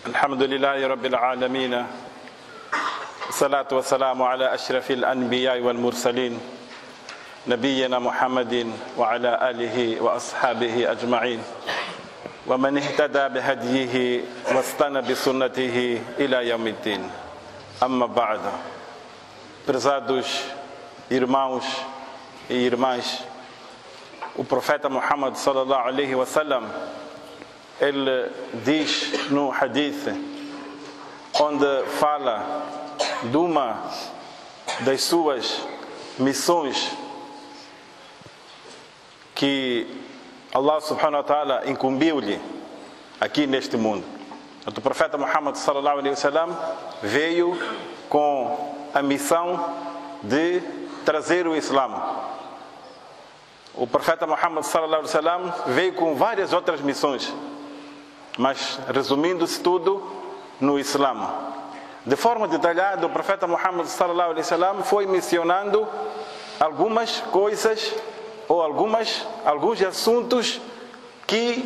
الحمد لله رب العالمين والصلاة والسلام على أشرف الأنبياء والمرسلين نبينا محمد وعلى آله وأصحابه أجمعين ومن اهتدى بهديه واستنى بسنته إلى يوم الدين. أما بعد. Prezados irmãos e irmãs, o profeta Muhammad sallallahu alaihi wasallam, ele diz no hadith, onde fala de uma das suas missões que Allah subhanahu wa ta'ala incumbiu-lhe aqui neste mundo. O profeta Muhammad sallallahu alaihi wasallam veio com a missão de trazer o Islã. O profeta Muhammad sallallahu alaihi wasallam veio com várias outras missões, mas resumindo-se tudo no Islã. De forma detalhada, o profeta Muhammad sallallahu alaihi wasallam foi mencionando algumas coisas ou alguns assuntos que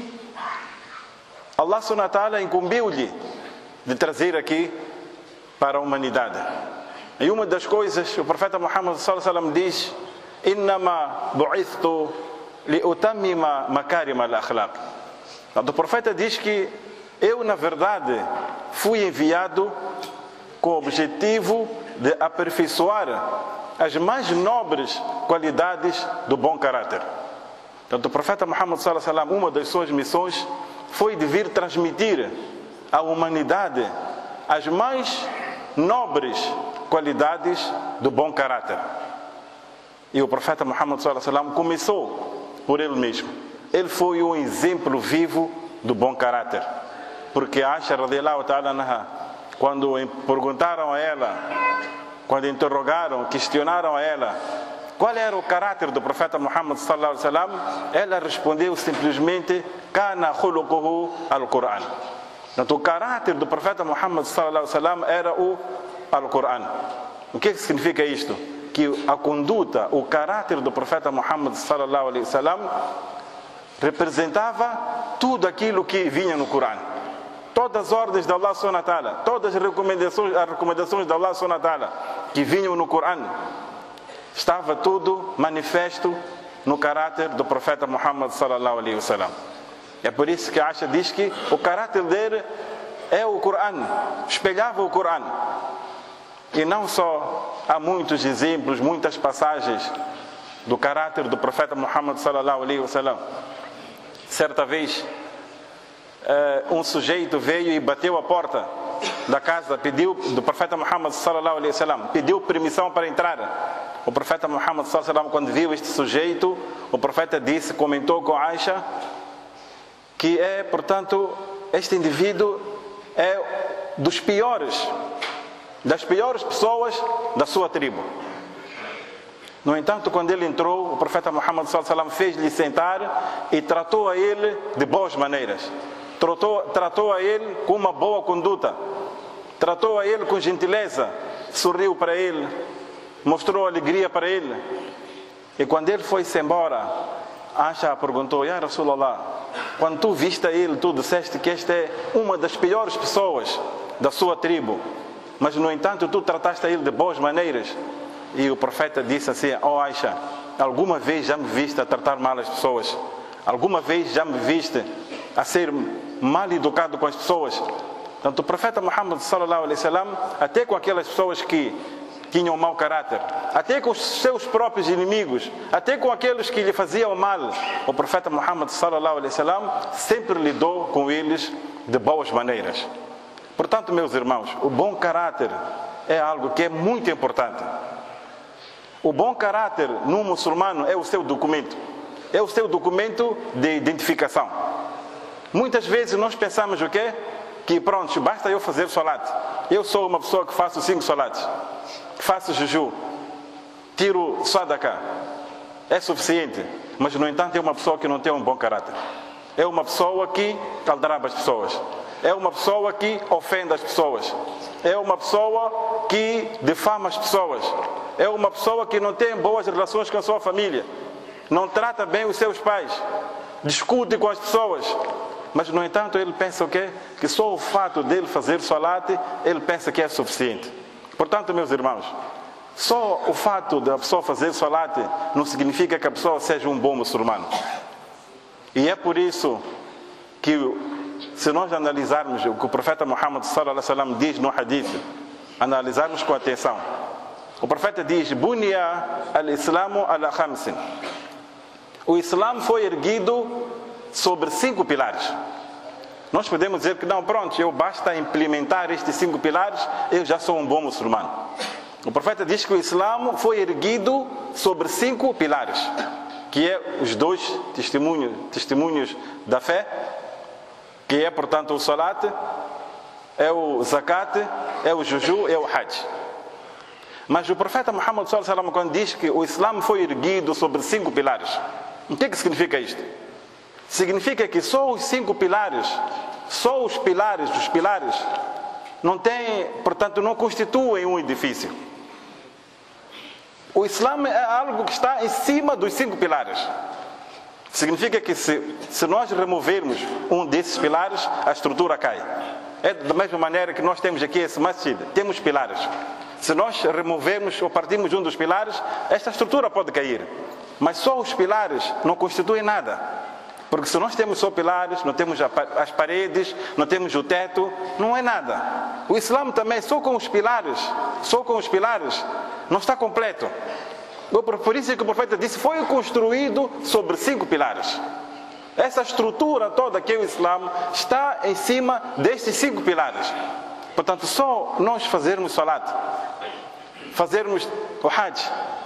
Allah subhanahu wa ta'ala incumbiu-lhe de trazer aqui para a humanidade. E uma das coisas, o profeta Muhammad sallallahu alaihi wasallam diz: "Innama bu'ithtu li'utammima makarim al-akhlaq." O profeta diz que eu, na verdade, fui enviado com o objetivo de aperfeiçoar as mais nobres qualidades do bom caráter. Então, o profeta Muhammad sallallahu alaihi wasallam, uma das suas missões foi de vir transmitir à humanidade as mais nobres qualidades do bom caráter. E o profeta Muhammad sallallahu alaihi wasallam começou por ele mesmo. Ele foi um exemplo vivo do bom caráter. Porque Aisha radhiyallahu ta'ala anha, quando perguntaram a ela, quando interrogaram, questionaram a ela qual era o caráter do profeta Muhammad sallallahu alaihi wasallam, ela respondeu simplesmente: "Kana khuluquhu al-Qur'an." Então, o caráter do profeta Muhammad sallallahu alaihi wasallam era o Al-Qur'an. O que significa isto? Que a conduta, o caráter do profeta Muhammad sallallahu alaihi wasallam representava tudo aquilo que vinha no Corão. Todas as ordens de Allah subhanahu wa ta'ala, todas as recomendações de Allah subhanahu wa ta'ala que vinham no Corão, estava tudo manifesto no caráter do profeta Muhammad sallallahu alaihi wasallam. É por isso que Aisha diz que o caráter dele é o Corão, espelhava o Corão. E não só, há muitos exemplos, muitas passagens do caráter do profeta Muhammad sallallahu alaihi wasallam. Certa vez, um sujeito veio e bateu a porta da casa, pediu do profeta Muhammad sallallahu alaihi wasallam, pediu permissão para entrar. O profeta Muhammad sallallahu alaihi wasallam, quando viu este sujeito, o profeta comentou com Aisha que portanto, este indivíduo é das piores pessoas da sua tribo. No entanto, quando ele entrou, o profeta Muhammad sallallahu alaihi wasallam fez-lhe sentar e tratou a ele de boas maneiras. Tratou a ele com uma boa conduta. Tratou a ele com gentileza. Sorriu para ele. Mostrou alegria para ele. E quando ele foi-se embora, Aisha perguntou: "Ya Rasulallah, quando tu viste a ele, tu disseste que esta é uma das piores pessoas da sua tribo. Mas, no entanto, tu trataste a ele de boas maneiras." E o profeta disse assim: "Oh Aisha, alguma vez já me viste a tratar mal as pessoas? Alguma vez já me viste a ser mal educado com as pessoas?" Portanto, o profeta Muhammad sallallahu alaihi wasallam, até com aquelas pessoas que tinham mau caráter, até com os seus próprios inimigos, até com aqueles que lhe faziam mal, o profeta Muhammad sallallahu alaihi wasallam sempre lidou com eles de boas maneiras. Portanto, meus irmãos, o bom caráter é algo que é muito importante. O bom caráter no muçulmano é o seu documento. É o seu documento de identificação. Muitas vezes nós pensamos o quê? Que pronto, basta eu fazer salat. Eu sou uma pessoa que faço 5 salats. Faço jejum. Tiro sadaqa. É suficiente. Mas, no entanto, é uma pessoa que não tem um bom caráter. É uma pessoa que aldraba as pessoas. É uma pessoa que ofende as pessoas. É uma pessoa que difama as pessoas. É uma pessoa que não tem boas relações com a sua família. Não trata bem os seus pais. Discute com as pessoas. Mas, no entanto, ele pensa o quê? Que só o fato dele fazer salat, ele pensa que é suficiente. Portanto, meus irmãos, só o fato da pessoa fazer salat não significa que a pessoa seja um bom muçulmano. E é por isso que, se nós analisarmos o que o profeta Muhammad sallallahu alaihi wasallam diz no hadith, analisarmos com atenção, o profeta diz: Bunya al-Islamu ala khamsin. O Islã foi erguido sobre 5 pilares. Nós podemos dizer que não, pronto, eu basta implementar estes 5 pilares, eu já sou um bom muçulmano. O profeta diz que o Islã foi erguido sobre 5 pilares, que é os 2 testemunhos da fé, que é, portanto, o salat, é o zakat, é o juju, é o hajj. Mas o profeta Muhammad sallallahu alaihi wasallam, quando diz que o Islã foi erguido sobre 5 pilares, o que significa isto? Significa que só os 5 pilares, só os pilares não têm, portanto, não constituem um edifício. O Islã é algo que está em cima dos 5 pilares. Significa que se nós removermos um desses pilares, a estrutura cai. É da mesma maneira que nós temos aqui esse masjid, temos pilares. Se nós removermos ou partirmos um dos pilares, esta estrutura pode cair. Mas só os pilares não constituem nada. Porque se nós temos só pilares, não temos as paredes, não temos o teto, não é nada. O Islã também, só com os pilares, não está completo. Por isso é que o profeta disse, foi construído sobre 5 pilares. Essa estrutura toda que é o Islã está em cima destes 5 pilares. Portanto, só nós fazermos salat, fazermos o hajj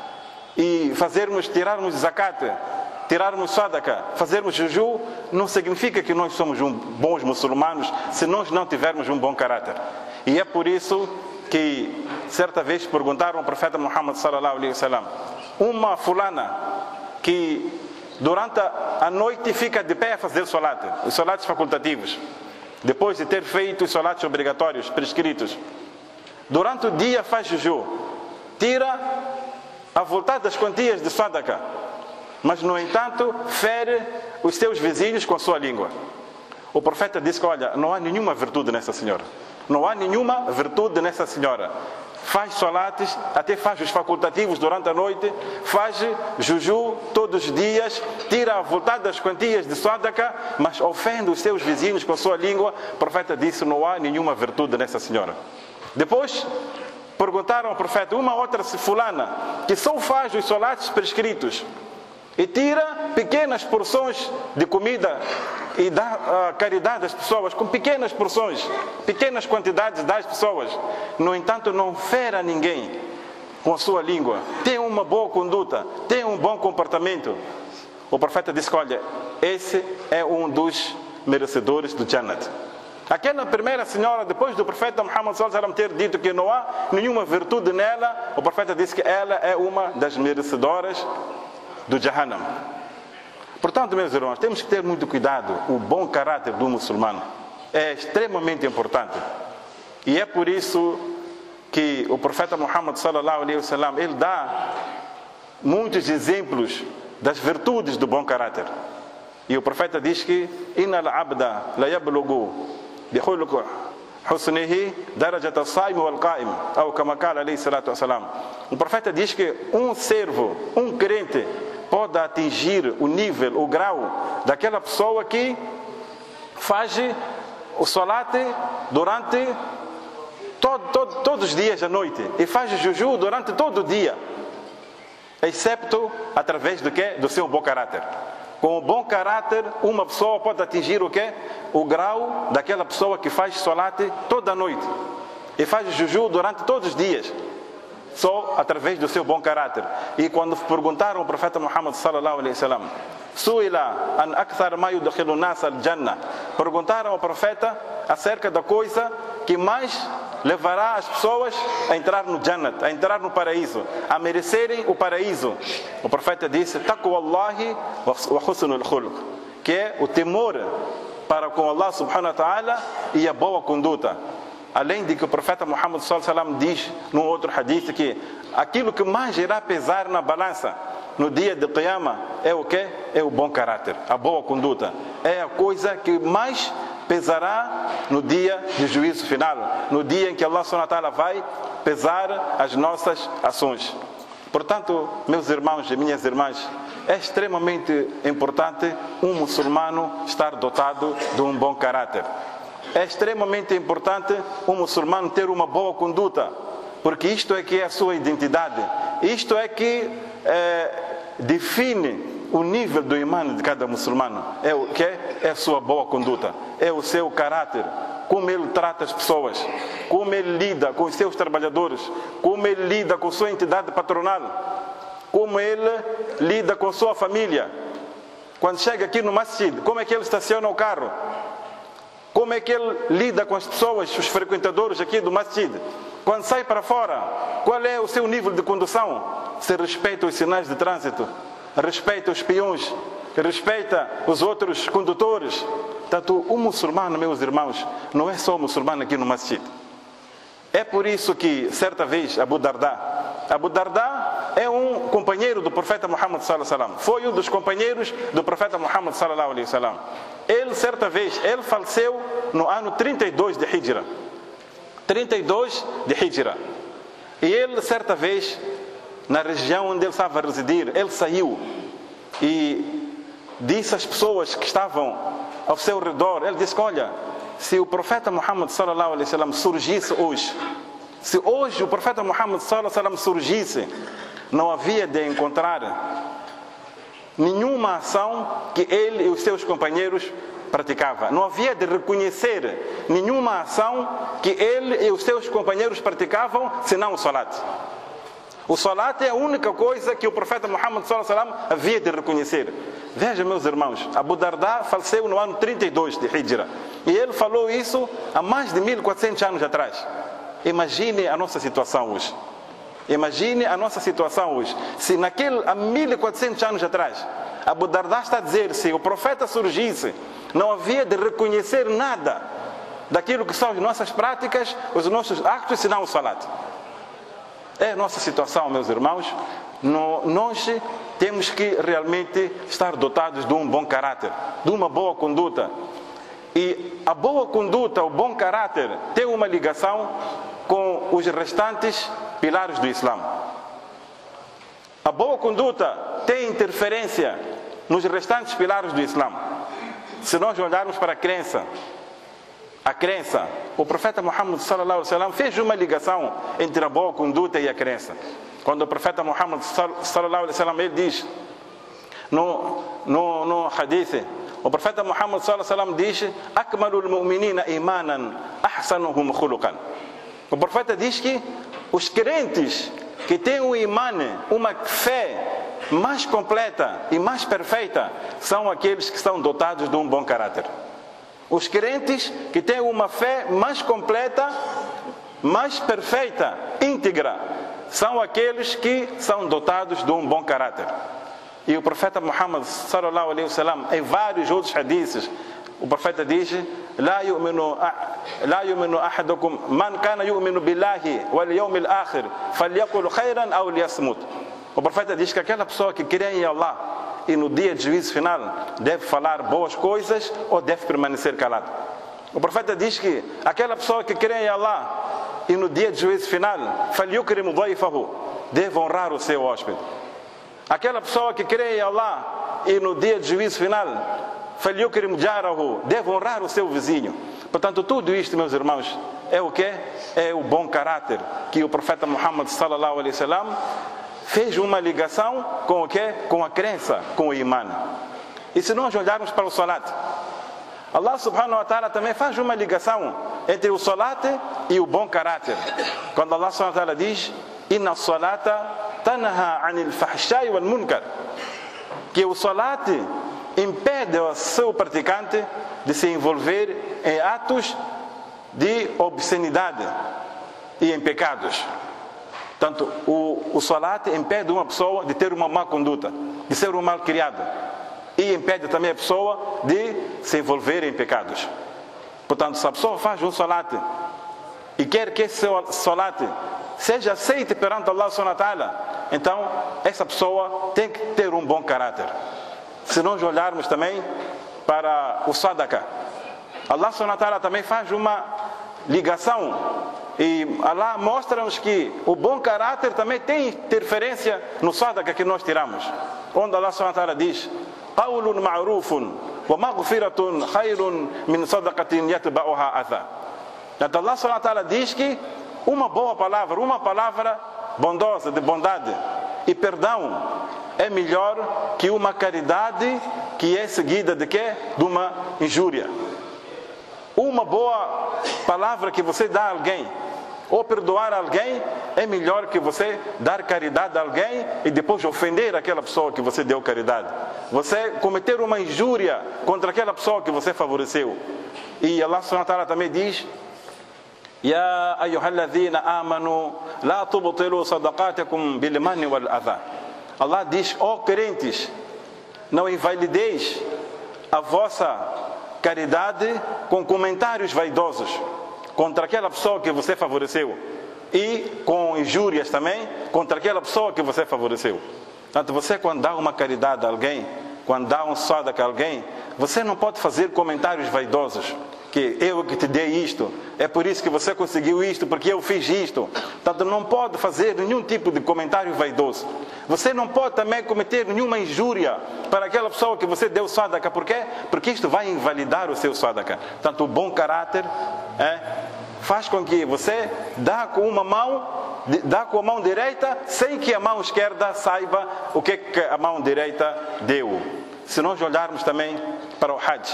e tirarmos zakat, tirarmos sadaqa, fazermos juju, não significa que nós somos bons muçulmanos se nós não tivermos um bom caráter. E é por isso que certa vez perguntaram ao profeta Muhammad sallallahu alaihi wasallam, uma fulana que durante a noite fica de pé a fazer salat, os salates facultativos, depois de ter feito os salates obrigatórios, prescritos, durante o dia faz juju, tira a voltar das quantias de sadaqa, mas no entanto fere os seus vizinhos com a sua língua. O profeta disse que, olha, não há nenhuma virtude nessa senhora. Não há nenhuma virtude nessa senhora. Faz salates, até faz os facultativos durante a noite, faz juju todos os dias, tira a voltar das quantias de sadaqa, mas ofende os seus vizinhos com a sua língua. O profeta disse, não há nenhuma virtude nessa senhora. Depois perguntaram ao profeta, uma outra fulana, que só faz os salates prescritos e tira pequenas porções de comida e dá caridade às pessoas, com pequenas porções, pequenas quantidades das pessoas, no entanto não fere ninguém com a sua língua, tem uma boa conduta, tem um bom comportamento. O profeta disse, olha, esse é um dos merecedores do Jannat. Aquela primeira senhora, depois do profeta Muhammad sallallahu alaihi wasallam ter dito que não há nenhuma virtude nela, o profeta disse que ela é uma das merecedoras do Jahannam. Portanto, meus irmãos, temos que ter muito cuidado. O bom caráter do muçulmano é extremamente importante. E é por isso que o profeta Muhammad sallallahu alaihi wasallam, ele dá muitos exemplos das virtudes do bom caráter. E o profeta diz que innal abda la yablughu bi khuluqi husnihi darajat as-saim wal qa'im, ou kama qala alayhi salatu wassalam. O profeta diz que um servo, um crente, pode atingir o nível, o grau daquela pessoa que faz o salat durante todos os dias à noite e faz o juju durante todo o dia, excepto através do quê? Do seu bom caráter. Com o bom caráter, uma pessoa pode atingir o quê? O grau daquela pessoa que faz salat toda a noite e faz o juju durante todos os dias, só através do seu bom caráter. E quando perguntaram ao profeta Muhammad sallallahu alaihi wasallam, suila an akthar ma yudkhilu an-nas al-jannah, perguntaram ao profeta acerca da coisa que mais levará as pessoas a entrar no Jannat, a entrar no paraíso, a merecerem o paraíso. O profeta disse, taqwallahi wa husnul khuluq, que é o temor para com Allah subhanahu wa ta'ala e a boa conduta. Além de que o profeta Muhammad sallallahu alaihi wasallam diz num outro hadith que aquilo que mais irá pesar na balança no dia de Qiyamah é o quê? É o bom caráter, a boa conduta. é a coisa que mais pesará no dia de juízo final, no dia em que Allah subhanahu wa ta'ala vai pesar as nossas ações. Portanto, meus irmãos e minhas irmãs, é extremamente importante um muçulmano estar dotado de um bom caráter. É extremamente importante um muçulmano ter uma boa conduta, porque isto é que é a sua identidade. Isto é que define o nível do imã de cada muçulmano. É o que é a sua boa conduta, é o seu caráter, como ele trata as pessoas, como ele lida com os seus trabalhadores, como ele lida com a sua entidade patronal, como ele lida com a sua família. Quando chega aqui no masjid, como é que ele estaciona o carro? Como é que ele lida com as pessoas, os frequentadores aqui do masjid? Quando sai para fora, qual é o seu nível de condução? Se respeita os sinais de trânsito, respeita os peões, respeita os outros condutores. Portanto, o muçulmano, meus irmãos, não é só o muçulmano aqui no masjid. É por isso que, certa vez, Abu Darda é um companheiro do profeta Muhammad sallallahu alaihi wasallam. Foi um dos companheiros do profeta Muhammad sallallahu alaihi wasallam. Ele, certa vez, ele faleceu no ano 32 de Hijra. 32 de Hijra. E ele, certa vez, na região onde ele estava a residir, ele saiu e disse às pessoas que estavam ao seu redor, ele disse: olha, se o profeta Muhammad sallallahu alaihi wasallam surgisse hoje, se hoje o profeta Muhammad sallallahu alaihi wasallam surgisse, não havia de encontrar nenhuma ação que ele e os seus companheiros praticavam. Não havia de reconhecer nenhuma ação que ele e os seus companheiros praticavam, senão o salat. O salat é a única coisa que o profeta Muhammad sallallahu alaihi wasallam havia de reconhecer. Veja, meus irmãos, Abu Darda faleceu no ano 32 de Hijra. E ele falou isso há mais de 1400 anos atrás. Imagine a nossa situação hoje. Imagine a nossa situação hoje. Se há 1400 anos atrás, Abu Darda está a dizer, se o profeta surgisse, não havia de reconhecer nada daquilo que são as nossas práticas, os nossos actos, senão o salat. É a nossa situação, meus irmãos. Nós temos que realmente estar dotados de um bom caráter, de uma boa conduta. E a boa conduta, o bom caráter, tem uma ligação com os restantes pilares do Islã. A boa conduta tem interferência nos restantes pilares do Islã. Se nós olharmos para a crença, o profeta Muhammad sallallahu alaihi wasallam fez uma ligação entre a boa conduta e a crença. Quando o profeta Muhammad sallallahu alaihi wasallam ele diz no hadith, o profeta Muhammad sallallahu alaihi wasallam diz: "Akmalul mu'minina imanan, ahsanuhum khuluqan." O profeta diz que os crentes que têm um imã, uma fé mais completa e mais perfeita, são aqueles que são dotados de um bom caráter. Os crentes que têm uma fé mais completa, mais perfeita, íntegra, são aqueles que são dotados de um bom caráter. E o profeta Muhammad sallallahu alaihi wasallam, em vários outros hadiths, o profeta diz: "La yu'minu ahadukum man kana yu'minu billahi wal yawmil akhir falyaqul khairan aw liyasmut." O profeta diz que aquela pessoa que crê em Allah e no dia de juízo final deve falar boas coisas ou deve permanecer calado. O profeta diz que aquela pessoa que crê em Allah e no dia de juízo final falyukrim dhayfahu, deve honrar o seu hóspede. Aquela pessoa que crê em Allah e no dia de juízo final falyukrim jarahu, deve honrar o seu vizinho. Portanto, tudo isto, meus irmãos, é o que? É o bom caráter que o profeta Muhammad sallallahu alaihi wasallam fez uma ligação com o quê? Com a crença, com o imã. E se nós olharmos para o salat, Allah subhanahu wa ta'ala também faz uma ligação entre o salat e o bom caráter. Quando Allah subhanahu wa ta'ala diz: "Inna salata tanha 'anil fahsha'i wal munkar", que o salat impede o seu praticante de se envolver em atos de obscenidade e em pecados. Portanto, o salat impede uma pessoa de ter uma má conduta, de ser um mal criado. E impede também a pessoa de se envolver em pecados. Portanto, se a pessoa faz um salat e quer que esse salat seja aceito perante Allah subhanahu wa ta'ala, então essa pessoa tem que ter um bom caráter. Se nós olharmos também para o sadaqa. Allah subhanahu wa ta'ala também faz uma ligação e Allah mostra-nos que o bom caráter também tem interferência no sadaqa que nós tiramos, onde Allah subhanahu wa ta'ala diz: qawlun ma'rufun wa maghfiratun khayrun min sadaqatin yatba'uha adha. Então Allah subhanahu wa ta'ala diz que uma boa palavra, uma palavra bondosa, de bondade e perdão é melhor que uma caridade que é seguida de quê? De uma injúria. Uma boa palavra que você dá a alguém ou perdoar alguém é melhor que você dar caridade a alguém e depois ofender aquela pessoa que você deu caridade. Você cometer uma injúria contra aquela pessoa que você favoreceu. E Allah subhanahu wa ta'ala também diz: Ya ayyuhalladhina amanu la tubtilu sadaqatikum bil manni wal adha. Allah diz: ó crentes, não invalideis a vossa caridade com comentários vaidosos contra aquela pessoa que você favoreceu e com injúrias também contra aquela pessoa que você favoreceu. Portanto, você quando dá uma caridade a alguém, quando dá um sadaqa a alguém, você não pode fazer comentários vaidosos, que eu que te dei isto, é por isso que você conseguiu isto, porque eu fiz isto. Portanto, não pode fazer nenhum tipo de comentário vaidoso. Você não pode também cometer nenhuma injúria para aquela pessoa que você deu sadaqa. Por quê? Porque isto vai invalidar o seu sadaqa. Portanto, o bom caráter faz com que você dá com uma mão, dá com a mão direita, sem que a mão esquerda saiba o que a mão direita deu. Se nós olharmos também para o Hajj,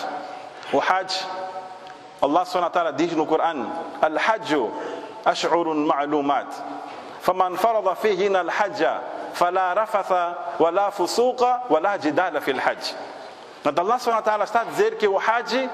Allah subhanahu wa ta'ala diz no Coran: Al-Hajju ash'urun ma'lumat faman farada fihina al-hajja fala rafatha wala fusuqa wala jidala fil hajj. Então Allah subhanahu wa ta'ala está a dizer que o Hajj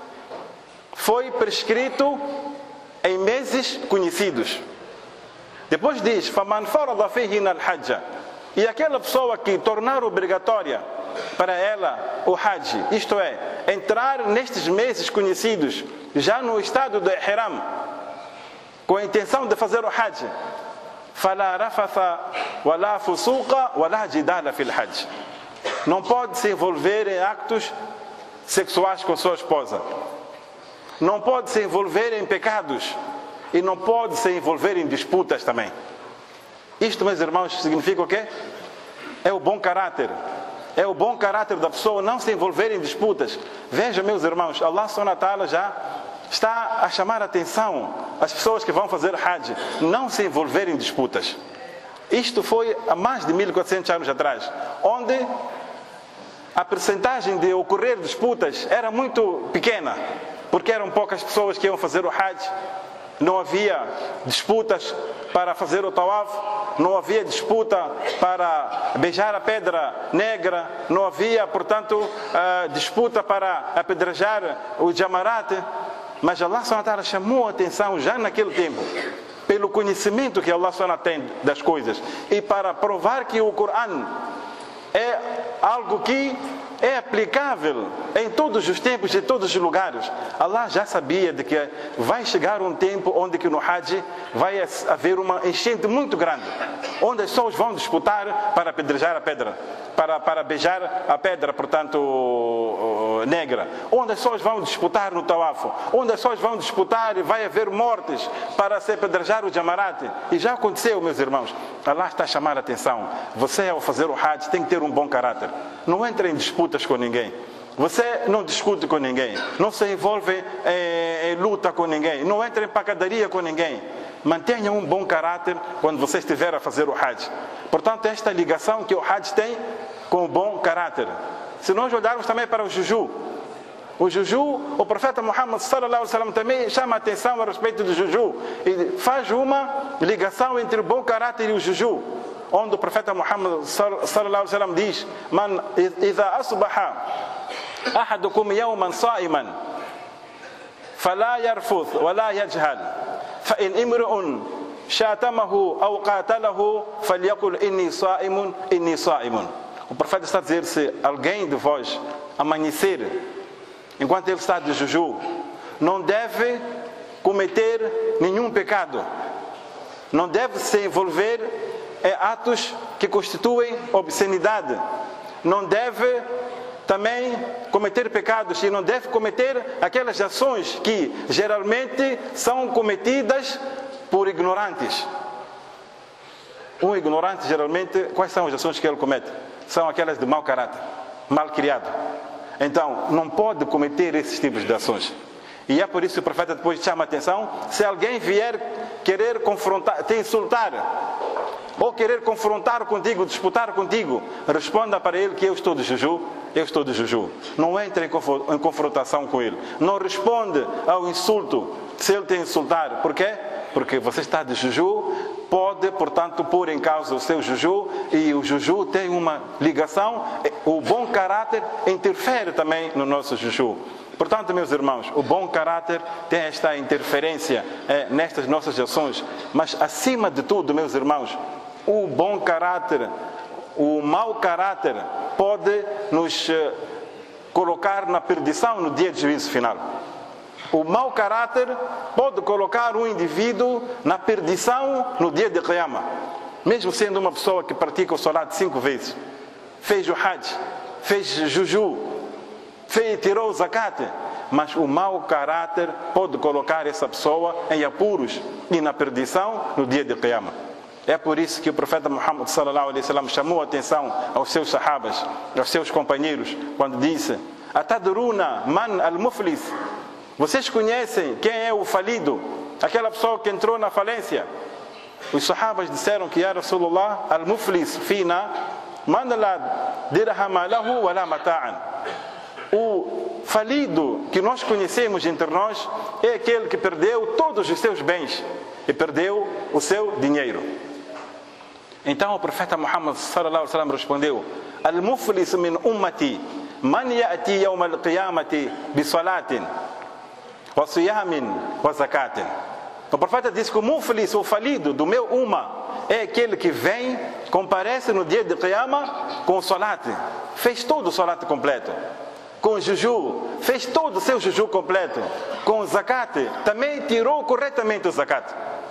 foi prescrito em meses conhecidos. Depois diz: faman farada fihina al-hajja, e aquela pessoa que tornar obrigatória para ela o Hajj, isto é, entrar nestes meses conhecidos, já no estado de Ihram, com a intenção de fazer o Hajj, fala rafatha wala fusuqa wala jidala fil Hajj, não pode se envolver em actos sexuais com sua esposa, não pode se envolver em pecados e não pode se envolver em disputas também. Isto, meus irmãos, significa o quê? É o bom caráter. É o bom caráter da pessoa não se envolver em disputas. Veja, meus irmãos, Allah subhanahu wa ta'ala já está a chamar a atenção às pessoas que vão fazer Hajj, não se envolver em disputas. Isto foi há mais de 1400 anos atrás, onde a percentagem de ocorrer disputas era muito pequena, porque eram poucas pessoas que iam fazer o Hajj. Não havia disputas para fazer o tawaf, não havia disputa para beijar a pedra negra, não havia, portanto, disputa para apedrejar o jamarat. Mas Allah subhanahu wa ta'ala chamou a atenção já naquele tempo, pelo conhecimento que Allah subhanahu wa ta'ala tem das coisas, e para provar que o Coran é algo que é aplicável em todos os tempos e em todos os lugares. Allah já sabia de que vai chegar um tempo onde que no Hajj vai haver uma enchente muito grande, onde as pessoas vão disputar para apedrejar a pedra, para beijar a pedra, portanto, negra, onde as pessoas vão disputar no tawaf, onde as pessoas vão disputar e vai haver mortes para se apedrejar o jamarat. E já aconteceu, meus irmãos. Allah está a chamar a atenção. Você, ao fazer o Hajj, tem que ter um bom caráter. Não entre em disputas com ninguém. Você não discute com ninguém. Não se envolve em luta com ninguém. Não entre em pancadaria com ninguém. Mantenha um bom caráter quando você estiver a fazer o Hajj. Portanto, esta ligação que o Hajj tem com o bom caráter. Se nós olharmos também para o juju, o profeta Muhammad sallallahu alaihi wasallam também chama a atenção a respeito do juju e faz uma ligação entre o bom caráter e o juju, onde o profeta Muhammad sallallahu alaihi wasallam diz: Man idha asbaha ahadukum yawman sa'iman fala yarfuth wala yajhal fa in imru'un shatamahu aw qatalahu falyaqul inni sa'imun. O profeta está a dizer: se alguém de vós amanhecer enquanto ele está de juju, não deve cometer nenhum pecado, não deve se envolver em atos que constituem obscenidade, não deve também cometer pecados e não deve cometer aquelas ações que geralmente são cometidas por ignorantes. Um ignorante, geralmente, quais são as ações que ele comete? São aquelas de mau caráter, mal criado. Então, não pode cometer esses tipos de ações. E é por isso que o profeta depois chama a atenção: se alguém vier querer confrontar, te insultar, ou querer confrontar contigo, disputar contigo, responda para ele que eu estou de jejum, eu estou de jejum. Não entre em confrontação com ele. Não responde ao insulto se ele te insultar. Por quê? Porque você está de jejum, pode, portanto, pôr em causa o seu jejum, e o jejum tem uma ligação, o bom caráter interfere também no nosso jejum. Portanto, meus irmãos, o bom caráter tem esta interferência nestas nossas ações, mas acima de tudo, meus irmãos, o bom caráter, o mau caráter pode nos colocar na perdição no dia de juízo final. O mau caráter pode colocar um indivíduo na perdição no dia de Qiyamah. Mesmo sendo uma pessoa que pratica o salat 5 vezes, fez o hajj, fez jejum, tirou o zakat, mas o mau caráter pode colocar essa pessoa em apuros e na perdição no dia de Qiyamah. É por isso que o profeta Muhammad sallallahu alaihi wasallam chamou a atenção aos seus sahabas, aos seus companheiros, quando disse: Atadruna man al-muflis? Vocês conhecem quem é o falido? Aquela pessoa que entrou na falência. Os sahabas disseram que ya Rasulullah, al-muflis fina man la dirhama lahu wa la mata'an. O falido que nós conhecemos entre nós é aquele que perdeu todos os seus bens e perdeu o seu dinheiro. Então o profeta Muhammad sallallahu alaihi wasallam respondeu: Al-muflis min ummati man ya'ti yawm al-qiyamati bi salatin wa siyamin wa zakatin. O profeta disse que o muflis, o falido do meu umma, é aquele que vem, comparece no dia de Qiyamah com o salat, fez todo o salat completo, com o jejum, fez todo o seu jejum completo, com o zakat, também tirou corretamente o zakat.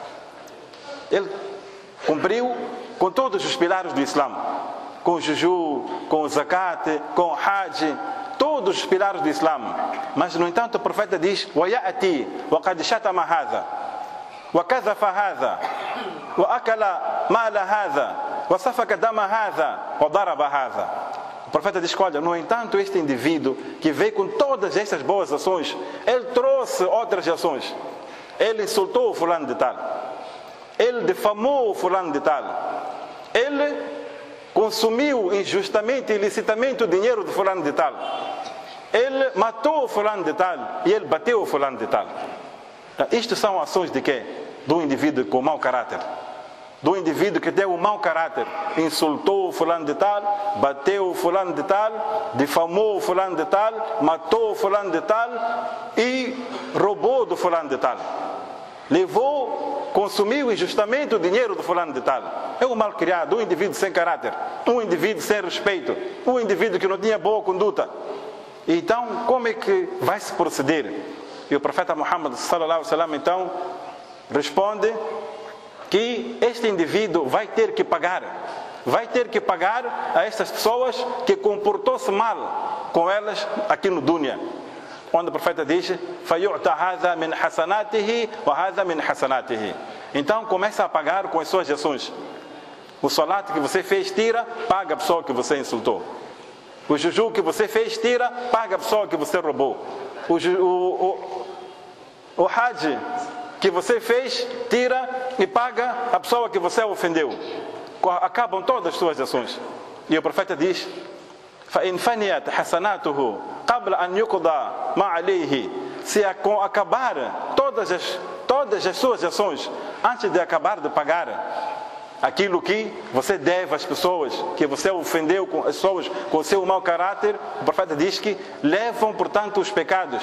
Ele cumpriu com todos os pilares do Islã, com o jejum, com o zakat, com o hajj, todos os pilares do Islã. Mas, no entanto, o profeta diz: وَيَأْتِي وَقَدْ شَتَمَ هَذَا وَكَذَفَ هَذَا وَأَكَلَ مَالَ هَذَا وَسَفَكَ دَمَ هَذَا وَضَرَبَ هَذَا. O profeta diz: olha, no entanto, este indivíduo que veio com todas estas boas ações, ele trouxe outras ações. Ele insultou o fulano de tal, ele difamou o fulano de tal, ele consumiu injustamente, ilicitamente o dinheiro do fulano de tal, ele matou o fulano de tal e ele bateu o fulano de tal. Isto são ações de quê? Do indivíduo com mau caráter. Do indivíduo que tem um mau caráter, insultou o fulano de tal, bateu o fulano de tal, difamou o fulano de tal, matou o fulano de tal e roubou do fulano de tal. Levou, consumiu injustamente o dinheiro do fulano de tal. É um mal criado, um indivíduo sem caráter, um indivíduo sem respeito, um indivíduo que não tinha boa conduta. Então, como é que vai se proceder? E o profeta Muhammad sallallahu alaihi wasallam então responde que este indivíduo vai ter que pagar a estas pessoas que comportou-se mal com elas aqui no dunya. Quando o profeta diz: فَيُعْتَ هَذَا مِنْ حَسَنَاتِهِ وَهَذَا مِنْ حَسَنَاتِهِ. Então começa a pagar com as suas ações. O salat que você fez, tira, paga a pessoa que você insultou. O jejum que você fez, tira, paga a pessoa que você roubou. O hajj que você fez, tira e paga a pessoa que você ofendeu. Acabam todas as suas ações. E o profeta diz: فَإِنْ فَنِيَتْ حَسَنَاتُهُ قَبْلَ أَنْ يُقْضَى مَا عَلَيْهِ. Se acabar todas as suas ações, antes de acabar de pagar aquilo que você deve às pessoas, que você ofendeu com as pessoas com o seu mau caráter, o profeta diz que levam, portanto, os pecados.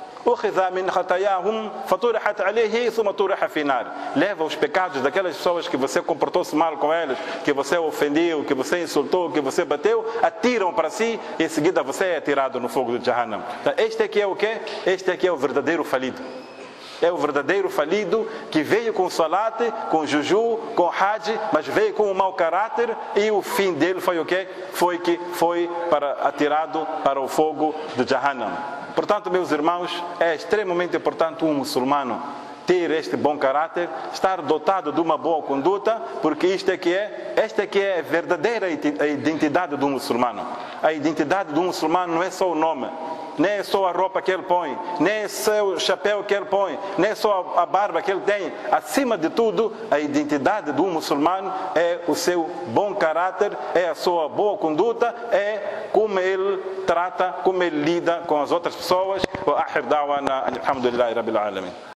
Leva os pecados daquelas pessoas que você comportou-se mal com elas, que você ofendeu, que você insultou, que você bateu, atiram para si e em seguida você é atirado no fogo do Jahannam. Então, este aqui é o quê? Este aqui é o verdadeiro falido. É o verdadeiro falido que veio com salat, com juju, com hajj, mas veio com um mau caráter e o fim dele foi o quê? Foi atirado para o fogo de Jahannam. Portanto, meus irmãos, é extremamente importante um muçulmano ter este bom caráter, estar dotado de uma boa conduta, porque esta é que é a verdadeira identidade do muçulmano. A identidade do muçulmano não é só o nome, nem é só a roupa que ele põe, nem é só o chapéu que ele põe, nem é só a barba que ele tem. Acima de tudo, a identidade do muçulmano é o seu bom caráter, é a sua boa conduta, é como ele trata, como ele lida com as outras pessoas. Wa akhir da'wana alhamdulillahi rabbil alamin.